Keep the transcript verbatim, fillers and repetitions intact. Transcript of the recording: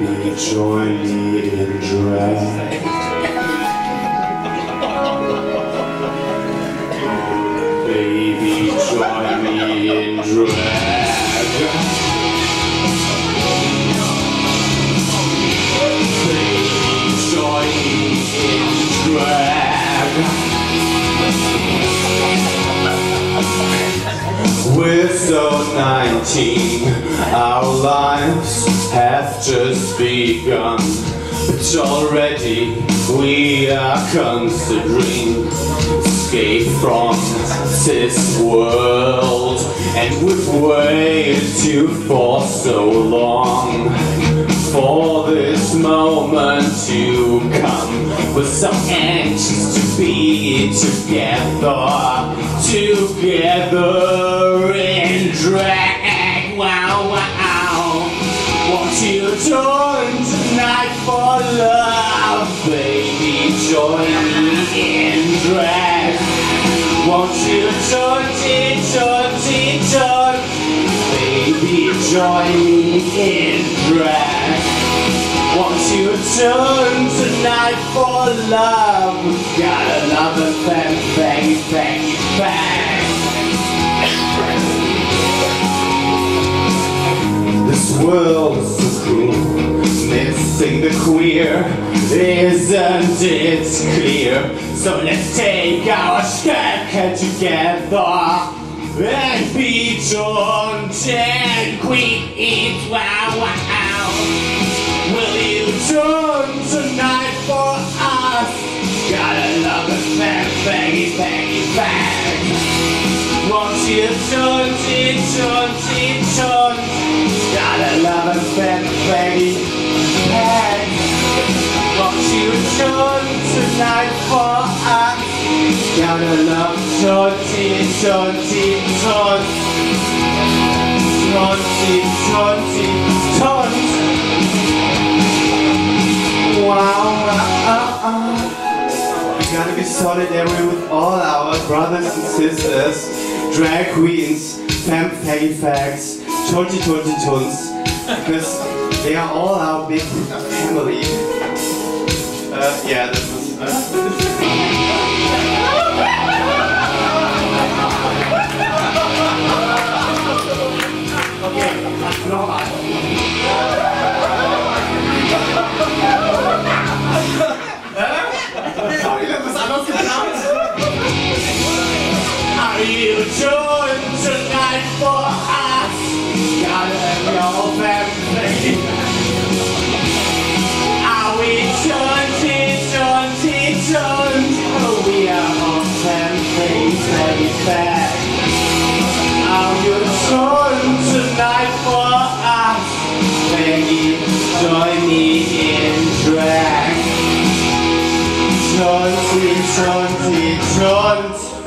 Baby, join me in drag. Baby, join me in drag. Baby, join me in drag. We're so nineteen, our lives have just begun, but already we are considering escape from this world. And we've waited for so long for this moment to come. We're so anxious to be together, together in drag. Wow, wow. Won't you join tonight for love? Baby, join me in drag. Won't you join, join, join? Baby, join me in drag. Won't you join tonight for love? Gotta love a bang, bang, bang, bang. This world is so cruel, missing the queer, isn't it clear? So let's take our skirt together and be John and Queen. Wow, wow. Will you join tonight for us? Gotta love a bang, bang, bang, bang. Won't you join, join, join? Gotta love a bang, bang, bang. Won't you join tonight for us? Gotta love Twenty, twenty, twenty, twenty, twenty, twenty. Wow, uh, uh. We gotta be solidary with all our brothers and sisters, drag queens, femme faggy fags, twenty, twenty, tons, because they are all our big family. Uh, yeah, that was. Uh, Nochmal. Sorry, wir haben was anderes geplant. Are you joined tonight for us? Gotta your family. Are we joined, joined, joined? Oh, we are all family, very back. Are you joined tonight for us? Baby, join me in drag. Twenty, twenty, twenty.